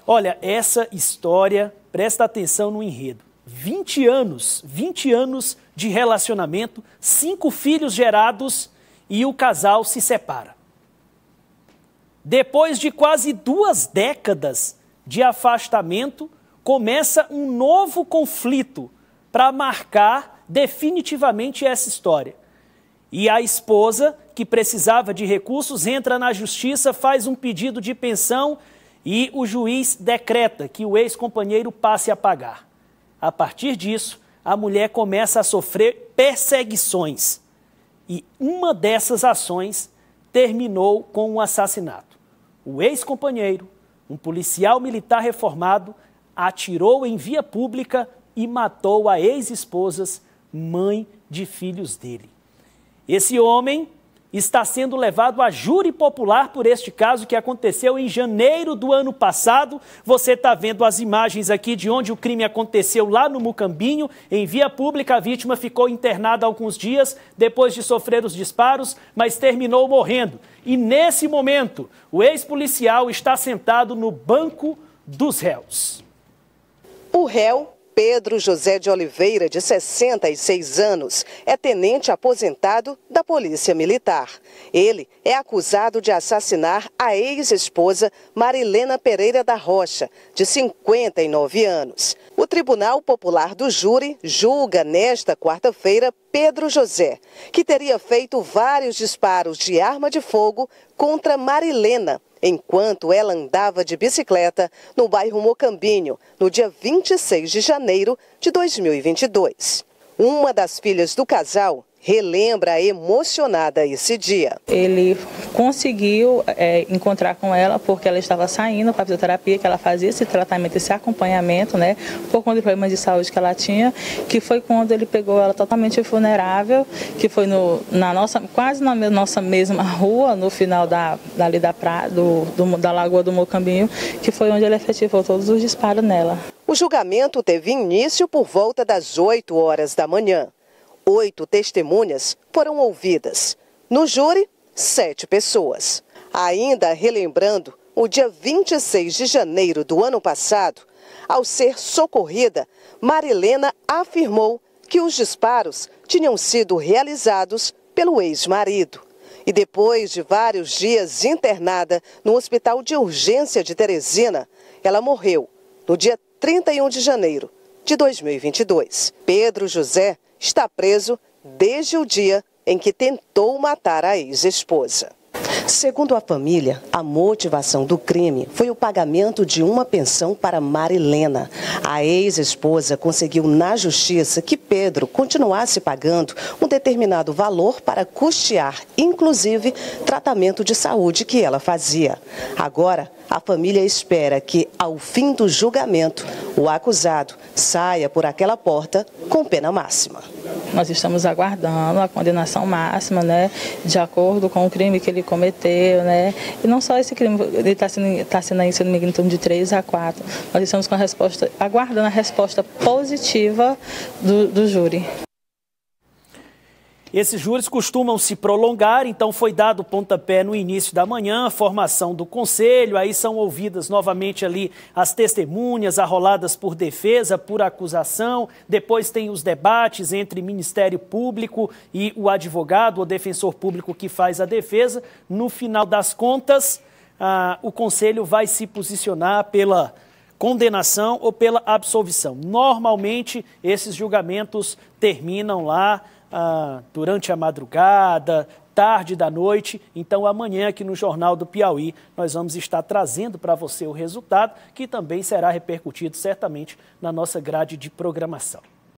Olha, essa história, presta atenção no enredo. 20 anos de relacionamento, 5 filhos gerados e o casal se separa. Depois de quase 2 décadas de afastamento, começa um novo conflito para marcar definitivamente essa história. E a esposa, que precisava de recursos, entra na justiça, faz um pedido de pensão e o juiz decreta que o ex-companheiro passe a pagar. A partir disso, a mulher começa a sofrer perseguições. E uma dessas ações terminou com um assassinato. O ex-companheiro, um policial militar reformado, atirou em via pública e matou a ex-esposa, mãe de filhos dele. Esse homem está sendo levado a júri popular por este caso que aconteceu em janeiro do ano passado. Você está vendo as imagens aqui de onde o crime aconteceu, lá no Mucambinho. Em via pública, a vítima ficou internada alguns dias depois de sofrer os disparos, mas terminou morrendo. E nesse momento, o ex-policial está sentado no banco dos réus. O réu, Pedro José de Oliveira, de 66 anos, é tenente aposentado da Polícia Militar. Ele é acusado de assassinar a ex-esposa Marilena Pereira da Rocha, de 59 anos. O Tribunal Popular do Júri julga nesta quarta-feira Pedro José, que teria feito vários disparos de arma de fogo contra Marilena, enquanto ela andava de bicicleta no bairro Mocambinho, no dia 26 de janeiro de 2022. Uma das filhas do casal relembra emocionada esse dia. Ele conseguiu encontrar com ela porque ela estava saindo para a fisioterapia, que ela fazia esse tratamento, esse acompanhamento, né, por conta de problemas de saúde que ela tinha, que foi quando ele pegou ela totalmente vulnerável, que foi quase na nossa mesma rua, no final da Lagoa do Mocambinho, que foi onde ele efetivou todos os disparos nela. O julgamento teve início por volta das 8 horas da manhã. 8 testemunhas foram ouvidas. No júri, 7 pessoas. Ainda relembrando, o dia 26 de janeiro do ano passado, ao ser socorrida, Marilena afirmou que os disparos tinham sido realizados pelo ex-marido. E depois de vários dias internada no Hospital de Urgência de Teresina, ela morreu no dia 31 de janeiro de 2022. Pedro José está preso desde o dia em que tentou matar a ex-esposa. Segundo a família, a motivação do crime foi o pagamento de uma pensão para Marilena. A ex-esposa conseguiu na justiça que Pedro continuasse pagando um determinado valor para custear, inclusive, tratamento de saúde que ela fazia. Agora, a família espera que, ao fim do julgamento, o acusado saia por aquela porta com pena máxima. Nós estamos aguardando a condenação máxima, né, de acordo com o crime que ele cometeu, né, e não só esse crime, ele está sendo aí, se não me engano, em torno de 3 a 4. Nós estamos com a resposta, aguardando a resposta positiva do júri. Esses júris costumam se prolongar, então foi dado o pontapé no início da manhã, a formação do conselho, aí são ouvidas novamente ali as testemunhas arroladas por defesa, por acusação, depois tem os debates entre Ministério Público e o advogado, o defensor público que faz a defesa. No final das contas, o conselho vai se posicionar pela condenação ou pela absolvição. Normalmente, esses julgamentos terminam lá durante a madrugada, tarde da noite. Então, amanhã aqui no Jornal do Piauí, nós vamos estar trazendo para você o resultado, que também será repercutido certamente na nossa grade de programação.